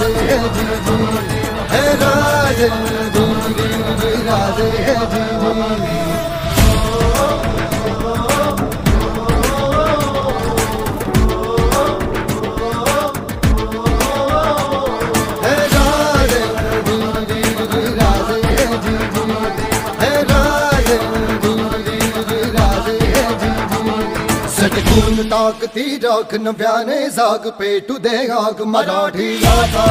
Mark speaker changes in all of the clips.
Speaker 1: राजे है जी जी, है राजे जी राजे है जी जी। सटकून ताकती राख नव्याने जाग पेटू दे आग मराठी गाथा।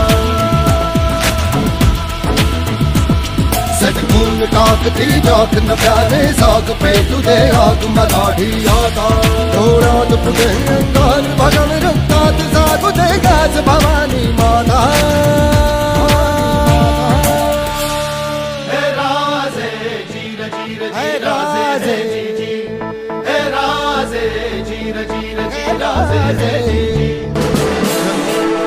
Speaker 1: सटकून ताकती राख नव्याने जाग पेटू दे आग मराठी गाथा। डोळ्यात पुढे अंगार भगन रक्तात जागू दे गाज भवानी माता। हे राजे जीर जीर हे राजे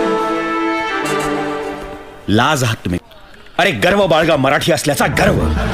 Speaker 2: लाज आहात तुम्ही. अरे गर्व बाळगा मराठी असल्याचा गर्व.